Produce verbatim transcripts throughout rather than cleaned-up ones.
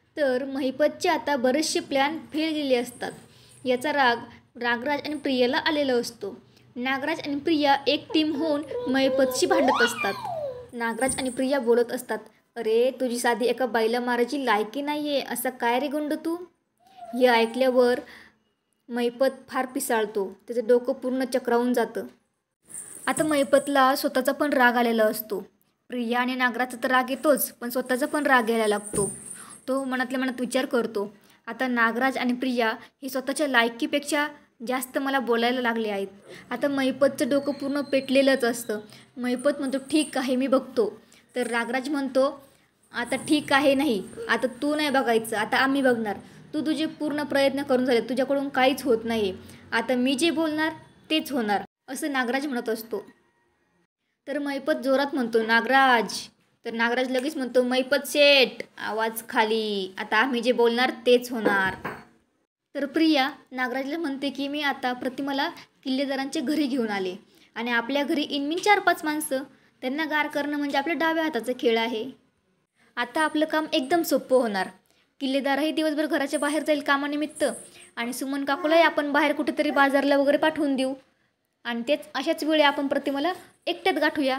तर महिपतचे आता बरेचसे प्लॅन फेल गेले असतात. याचा राग नागराज आणि प्रियाला आलेला असतो. नागराज आणि प्रिया एक टीम होऊन महिपतशी भांडत असतात. नागराज आणि प्रिया बोलत असतात, अरे तुझी साधी एका बाईला मारायची लायकी नाही आहे, असा काय रे गुंड तू. हे ऐकल्यावर महिपत फार पिसाळतो. त्याचं डोकं पूर्ण चक्रावून जातं. आता महिपतला स्वतःचा पण राग आलेला असतो. प्रिया आणि नागराजचा तर राग येतोच, पण स्वतःचा पण राग यायला लागतो. तो मनातल्या मनात विचार करतो, आता नागराज आणि प्रिया हे स्वतःच्या लायकीपेक्षा जास्त मला बोलायला लागले आहेत. आता महिपतचं डोकं पूर्ण पेटलेलंच असतं. महिपत म्हणतो, ठीक आहे मी बघतो. तर नागराज म्हणतो, आता ठीक आहे नाही, आता तू नाही बघायचं, आता आम्ही बघणार. तू तुझे पूर्ण प्रयत्न करून झाले, तुझ्याकडून काहीच होत नाही. आता मी जे बोलणार तेच होणार, असं नागराज म्हणत असतो. तर महिपत जोरात म्हणतो, नागराज. तर नागराज लगेच म्हणतो, महिपत शेट, आवाज खाली, आता आम्ही जे बोलणार तेच होणार. तर प्रिया नागराजला म्हणते की मी आता प्रतिमाला किल्लेदारांच्या घरी घेऊन आले आणि आपल्या घरी इनमिन चार पाच माणसं, त्यांना गार करणं म्हणजे आपल्या डाव्या हाताचा खेळ आहे. आता आपलं काम एकदम सोपं होणार. किल्लेदारही दिवसभर घराच्या बाहेर जाईल कामानिमित्त आणि सुमन काकूलाही आपण बाहेर कुठेतरी बाजारला वगैरे पाठवून देऊ आणि तेच अशाच वेळी आपण प्रतिमाला एकट्यात गाठूया.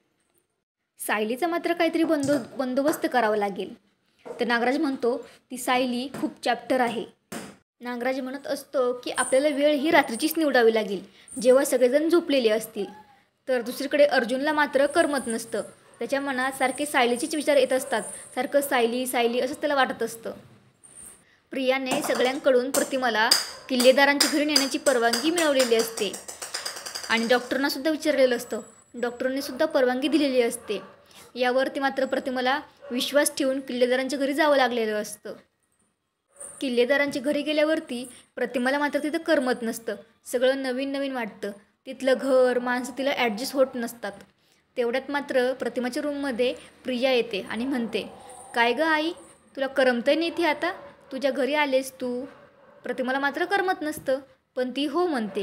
सायलीचा मात्र काहीतरी बंदो बंदोबस्त करावा लागेल. तर नागराज म्हणतो, ती सायली खूप चॅप्टर आहे. नागराज म्हणत असतो की आपल्याला वेळ ही रात्रीचीच निवडावी लागेल, जेव्हा सगळेजण झोपलेले असतील. तर दुसरीकडे अर्जुनला मात्र करमत नसतं. त्याच्या मनात सारखे सायलीचेच विचार येत असतात. सारखं सायली सायली असंच त्याला वाटत असतं. प्रियाने सगळ्यांकडून प्रतिमाला किल्लेदारांच्या घरी नेण्याची परवानगी मिळवलेली असते आणि डॉक्टरांना सुद्धा विचारलेलं असतं. डॉक्टरांनी सुद्धा परवानगी दिलेली असते. यावरती मात्र प्रतिमाला विश्वास ठेवून किल्लेदारांच्या घरी जावं लागलेलं असतं. किल्लेदारांच्या घरी गेल्यावरती प्रतिमाला मात्र तिथं करमत नसतं. सगळं नवीन नवीन वाटतं. तिथलं घर माणसं तिला ॲडजस्ट होत नसतात. तेवढ्यात मात्र प्रतिमाच्या रूममध्ये प्रिया येते आणि म्हणते, काय गं आई, तुला करमतंय नाही इथे आता, तुझ्या घरी आलेस तू. प्रतिमाला मात्र करमत नसतं, पण ती हो म्हणते.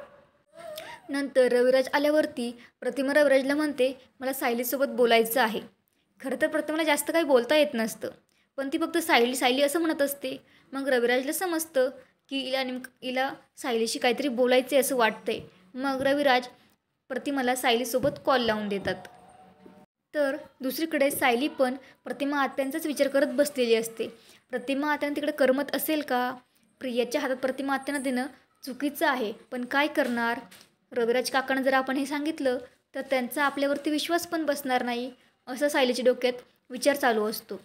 नंतर रविराज आल्यावरती प्रतिमा रविराजला म्हणते, मला सायलीसोबत बोलायचं आहे. खरं तर प्रतिमाला जास्त काही बोलता येत नसतं, पण ती फक्त सायली सायली असं म्हणत असते. मग रविराजला समजतं की हिला नेमकं हिला सायलीशी काहीतरी बोलायचं आहे असं वाटतंय. मग रविराज प्रतिमाला सायलीसोबत कॉल लावून देतात. तर दुसरीकडे सायली पण प्रतिमा आत्यांचाच विचार करत बसलेली असते. प्रतिमा आत्यांना तिकडे करमत असेल का? प्रियाच्या हातात प्रतिमा आत्यांना देणं चुकीचं आहे, पण काय करणार? रविराज काकांना जर आपण हे सांगितलं तर त्यांचा आपल्यावरती विश्वास पण बसणार नाही, असं सायलीच्या डोक्यात विचार चालू असतो.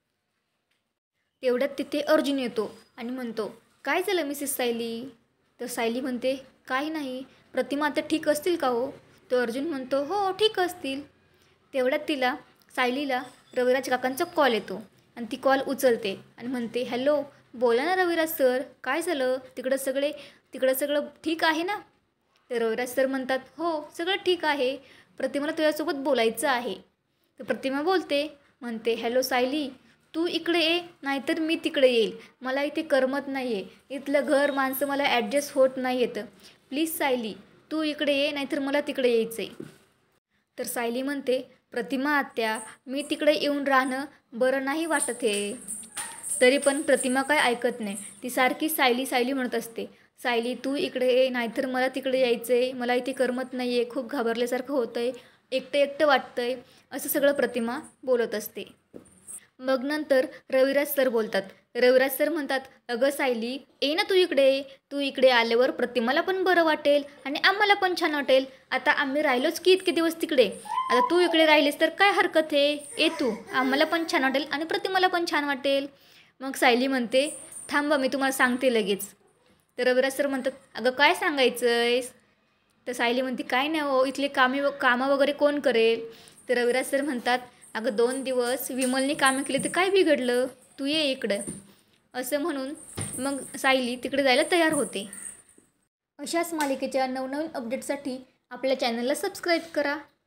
तेवढ्यात तिथे अर्जुन येतो आणि म्हणतो, काय झालं मिसेस सायली? तर सायली म्हणते, काही नाही, प्रतिमा आता ठीक असतील का हो? तर अर्जुन म्हणतो, हो ठीक असतील. तेवढ्यात तिला सायलीला रविराज काकांचा कॉल येतो आणि ती कॉल उचलते आणि म्हणते, हॅलो, बोला ना रविराज सर, काय झालं? तिकडं सगळे तिकडं सगळं ठीक आहे ना? तर रविराज सर म्हणतात, हो सगळं ठीक आहे, प्रतिमाला तुझ्यासोबत बोलायचं आहे. तर प्रतिमा बोलते, म्हणते, हॅलो सायली, तू इकडे ये नाहीतर मी तिकडे येईल, मला इथे करमत नाही आहे, इथलं घर माणसं मला ॲडजस्ट होत नाही येतं, प्लीज सायली तू इकडे ये नाहीतर मला तिकडे यायचं आहे. तर सायली म्हणते, प्रतिमा आत्या, मी तिकडे येऊन राहणं बरं नाही वाटत आहे. तरी पण प्रतिमा काय ऐकत नाही. ती सारखी सायली सायली म्हणत असते. सायली तू इकडे ये नाहीतर मला तिकडे यायचं आहे, मला इथे करमत नाही आहे, खूप घाबरल्यासारखं होतं आहे, एकटं एकटं वाटतं आहे, असं सगळं प्रतिमा बोलत असते. मग नंतर रविराज सर बोलतात. रविराज सर म्हणतात, अगं सायली, ये ना तू इकडे, तू इकडे आल्यावर प्रतिमाला पण बरं वाटेल आणि आम्हाला पण छान वाटेल. आता आम्ही राहिलोच की इतके दिवस तिकडे, आता तू इकडे राहिलीस तर काय हरकत आहे, ये तू, आम्हाला पण छान वाटेल आणि प्रतिमाला पण छान वाटेल. मग सायली म्हणते, थांबा मी तुम्हाला सांगते लगेच. तर रविराज सर म्हणतात, अगं काय सांगायचं आहेस? तर सायली म्हणते, काय नाही हो, इथले कामे कामं वगैरे कोण करेल? तर रविराज सर म्हणतात, अगं दोन दिवस विमलने कामं केली तर काय बिघडलं, तू ये इकडं, असं म्हणून मग सायली तिकडे जायला तयार होते. अशाच मालिकेच्या नवनवीन अपडेटसाठी आपल्या चॅनलला सबस्क्राईब करा.